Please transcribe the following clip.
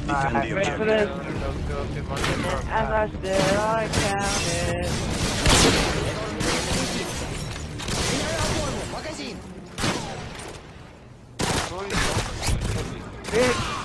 Defend the Wait for this. objective. As I said, I counted. Магазин! Bitch.